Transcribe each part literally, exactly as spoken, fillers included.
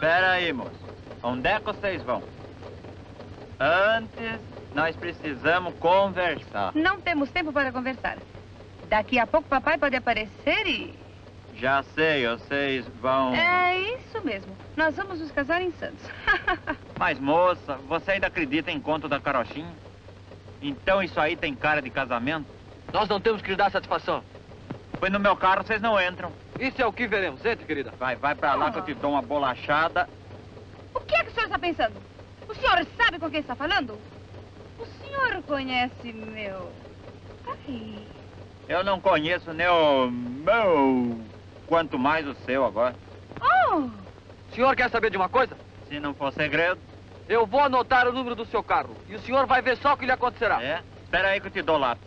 Espera aí, moço. Onde é que vocês vão? Antes, nós precisamos conversar. Não temos tempo para conversar. Daqui a pouco papai pode aparecer e... Já sei, vocês vão... É isso mesmo. Nós vamos nos casar em Santos. Mas, moça, você ainda acredita em conto da carochinha? Então isso aí tem cara de casamento? Nós não temos que lhe dar satisfação. Pois no meu carro vocês não entram. Isso é o que veremos. Entre, querida. Vai, vai pra lá que eu te dou uma bolachada. O que é que o senhor está pensando? O senhor sabe com quem está falando? O senhor conhece meu... Ai. Eu não conheço nem o meu... Quanto mais o seu agora. Oh! O senhor quer saber de uma coisa? Se não for segredo. Eu vou anotar o número do seu carro. E o senhor vai ver só o que lhe acontecerá. É? Espera aí que eu te dou lápis.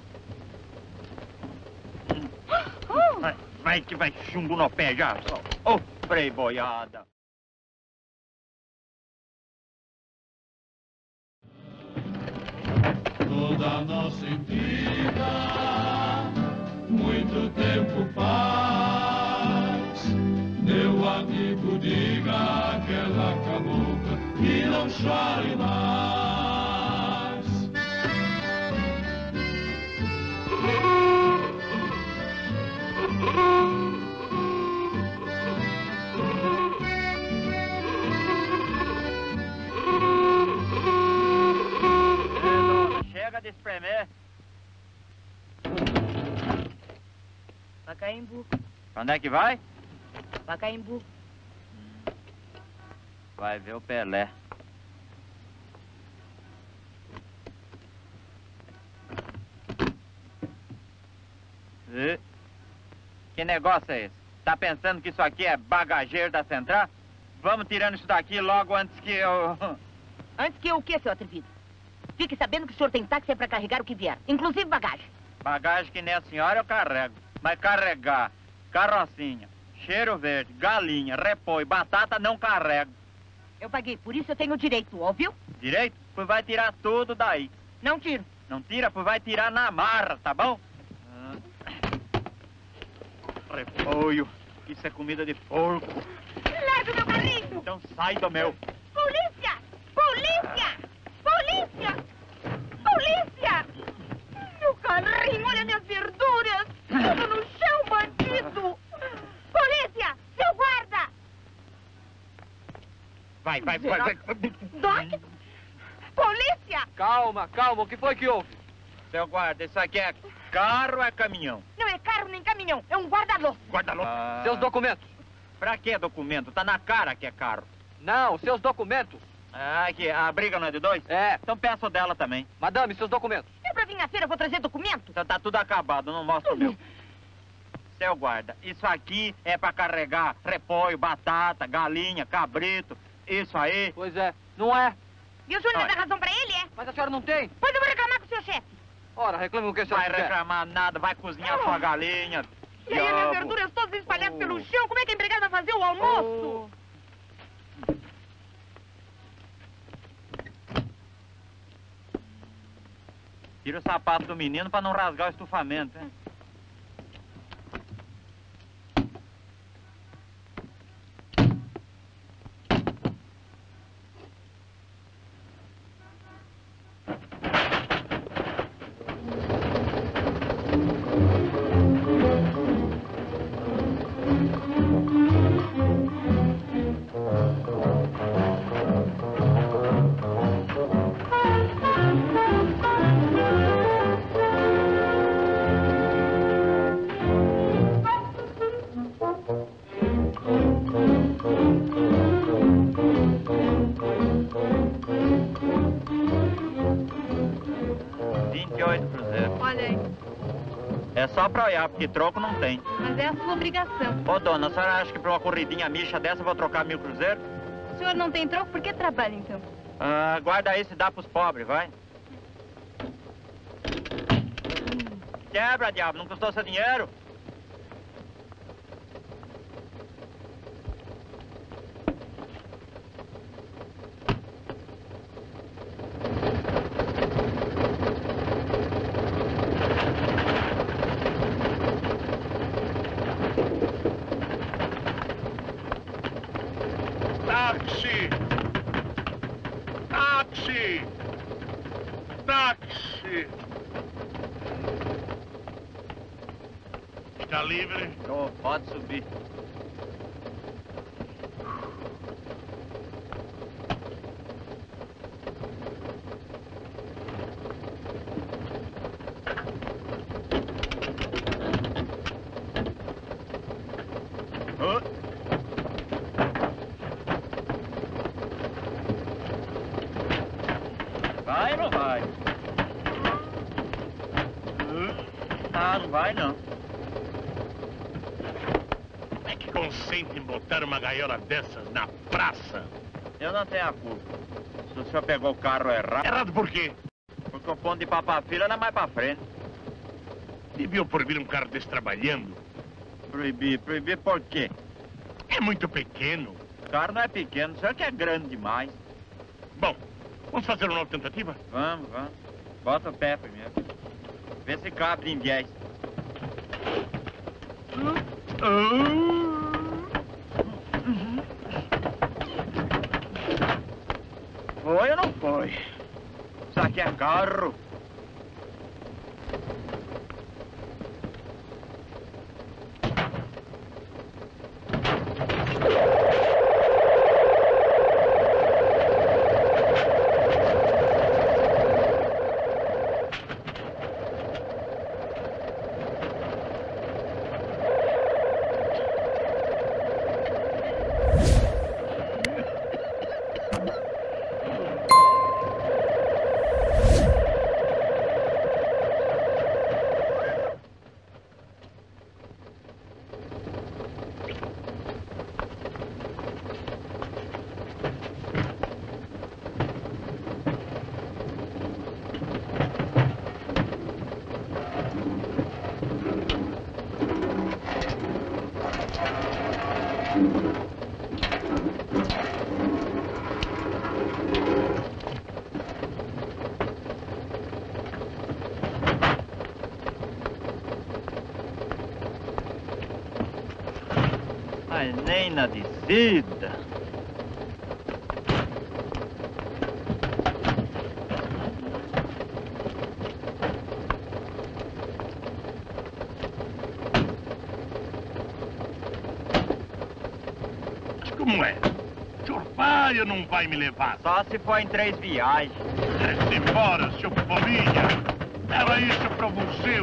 Oh! Vai, vai que vai chumbo no pé já. Ô, oh, freio boiada. Toda a nossa vida, muito tempo faz. Meu amigo, diga àquela cabocla que não chore mais. Chega de espremer. Pacaembu. Quando é que vai? Pacaembu. Vai ver o Pelé. E? Que negócio é esse? Tá pensando que isso aqui é bagageiro da Central? Vamos tirando isso daqui logo antes que eu... Antes que eu o quê, seu atrevido? Fique sabendo que o senhor tem táxi para carregar o que vier, inclusive bagagem. Bagagem que nem a senhora eu carrego. Mas carregar, carrocinha, cheiro verde, galinha, repolho, batata não carrego. Eu paguei, por isso eu tenho direito, ouviu? Direito? Pois vai tirar tudo daí. Não tiro. Não tira, pois vai tirar na marra, tá bom? Ah. Repolho. Isso é comida de porco. Leve o meu carrinho! Então sai do meu. Polícia! Polícia! Polícia! Polícia! Meu carrinho, olha minhas verduras! Tudo no chão, bandido! Polícia! Seu guarda! Vai, vai, vai, vai. Doc? Polícia! Calma, calma. O que foi que houve? Seu guarda, isso aqui é carro ou é caminhão? Não é carro nem caminhão, é um guarda-louco. Guarda-louco. Ah. Seus documentos. Pra que documento? Tá na cara que é carro. Não, seus documentos. Ah, que a briga não é de dois? É. Então peço dela também. Madame, seus documentos. É pra vir na feira, eu vou trazer documento? Então tá tudo acabado, não mostra o meu. Seu guarda, isso aqui é pra carregar repolho, batata, galinha, cabrito, isso aí. Pois é, não é. E o senhor Olha. dá razão pra ele, é? Mas a senhora não tem. Pois eu vou reclamar com o seu chefe. Ora, reclame o que a Vai senhora quiser. reclamar nada, vai cozinhar sua galinha. E aí, minhas diabo. verduras todas espalhadas Oh. pelo chão, como é que a empregada vai fazer o almoço? Tira o sapato do menino pra não rasgar o estufamento, hein? vinte e oito cruzeiros. Olha aí, É só pra olhar, porque troco não tem. mas é a sua obrigação. Ô, dona, a senhora acha que pra uma corridinha micha dessa eu vou trocar mil cruzeiros? O senhor não tem troco, por que trabalha então? Ah, guarda aí se dá pros pobres, vai. Quebra, diabo, não custou seu dinheiro? Táxi! Táxi! Táxi! Está livre? Oh, pode subir. Oh. Vai ou não vai? Ah, não vai não. Como é que consente em botar uma gaiola dessas na praça? Eu não tenho a culpa. Se o senhor pegou o carro errado... Errado por quê? Porque o ponto de ir pra pra fila era mais pra frente. Deviam proibir um carro desse trabalhando. Proibir, proibir por quê? É muito pequeno. O carro não é pequeno, o senhor que é grande demais. Bom, vamos fazer uma nova tentativa? Vamos, vamos. Bota o pé primeiro. Vê se cabe em dez. Foi ou não foi? Isso aqui é carro. Mas nem na descida. Mas como é? O senhor vai ou não vai me levar? Só se for em três viagens. Desce embora, seu Polinha. Era isso pra você.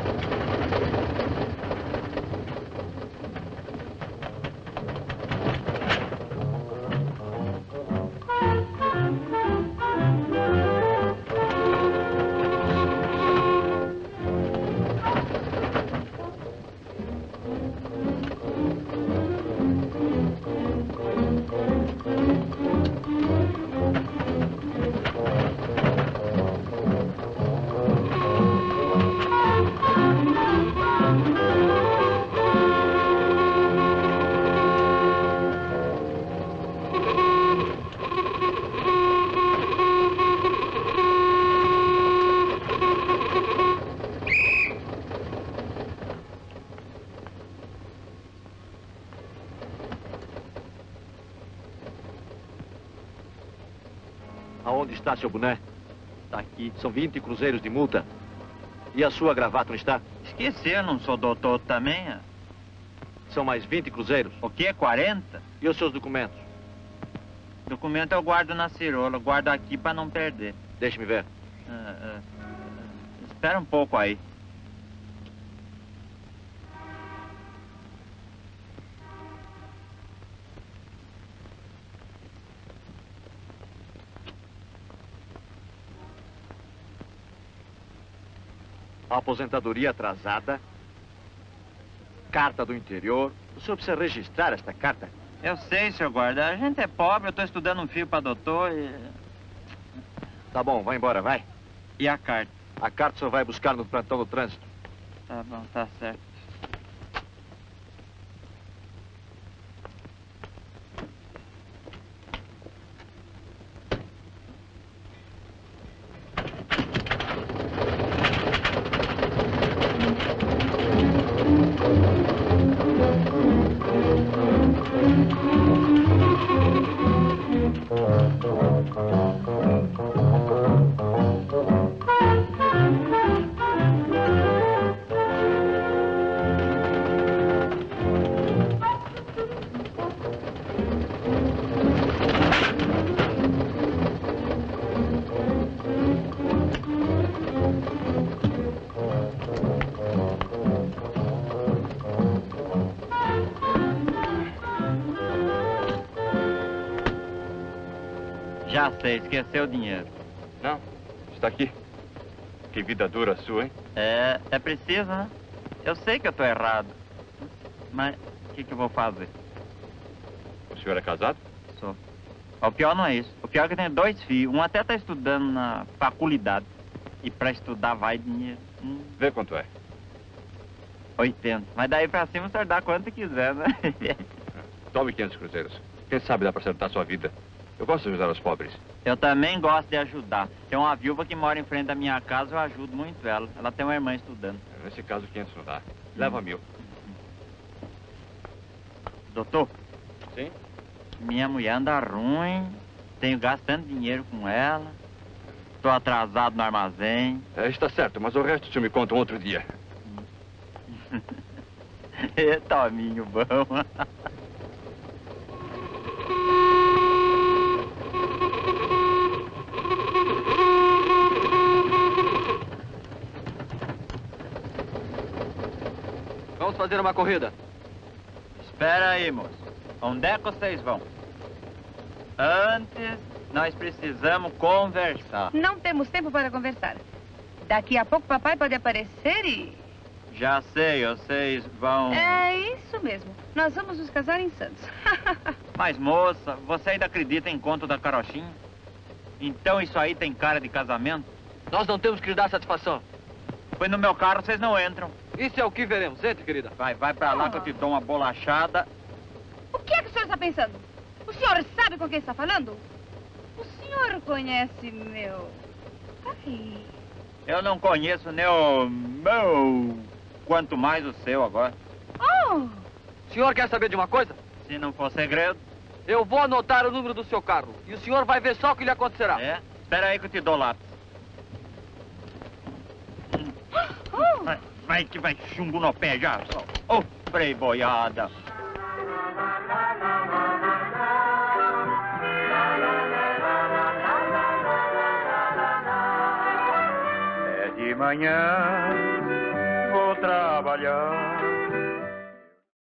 Aonde está seu boné? Tá aqui. São vinte cruzeiros de multa. E a sua gravata não está? Esqueci, eu não sou doutor também. é? São mais vinte cruzeiros. O quê? quarenta? E os seus documentos? Documento eu guardo na cirola, guardo aqui pra não perder. Deixe-me ver. Ah, ah, ah, espera um pouco aí. Aposentadoria atrasada. Carta do interior. O senhor precisa registrar esta carta. Eu sei, senhor guarda. A gente é pobre, eu tô estudando um fio pra doutor e... Tá bom, vai embora, vai. E a carta? A carta o senhor vai buscar no plantão do trânsito. Tá bom, tá certo. Já sei, esqueceu o dinheiro. Não, está aqui. Que vida dura a sua, hein? É, é preciso, né? Eu sei que eu tô errado. Mas o que, que eu vou fazer? O senhor é casado? Sou. O pior não é isso. O pior é que eu tenho dois filhos. Um até tá estudando na faculdade. E pra estudar vai dinheiro. Hum, Vê quanto é. oitenta. Mas daí pra cima o senhor dá quanto quiser, né? Tome quinhentos cruzeiros. Quem sabe dá para acertar sua vida. Eu gosto de ajudar os pobres. Eu também gosto de ajudar. Tem uma viúva que mora em frente da minha casa, eu ajudo muito ela. Ela tem uma irmã estudando. Nesse caso, quinhentos não dá. Leva mil. Doutor, Sim? minha mulher anda ruim. Tenho gastando dinheiro com ela. Tô atrasado no armazém. É, está certo, mas o resto o senhor me conta um outro dia. Eita, Tominho bom. Vamos fazer uma corrida. Espera aí, moço. Onde é que vocês vão? Antes, nós precisamos conversar. Não temos tempo para conversar. Daqui a pouco papai pode aparecer e... Já sei, vocês vão... É isso mesmo. Nós vamos nos casar em Santos. Mas, moça, você ainda acredita em conto da carochinha? Então isso aí tem cara de casamento? Nós não temos que lhe dar satisfação. Pois no meu carro vocês não entram. Isso é o que veremos. Entre, querida. Vai, vai pra lá que eu te dou uma bolachada. O que é que o senhor está pensando? O senhor sabe com quem está falando? O senhor conhece meu... Ai. Eu não conheço nem o meu, quanto mais o seu agora. Oh! O senhor quer saber de uma coisa? Se não for segredo. Eu vou anotar o número do seu carro. E o senhor vai ver só o que lhe acontecerá. É? Espera aí que eu te dou lápis. Oh! Vai, vai que vai chumbo no pé já. Ô, oh, freio boiada. É de manhã, vou trabalhar.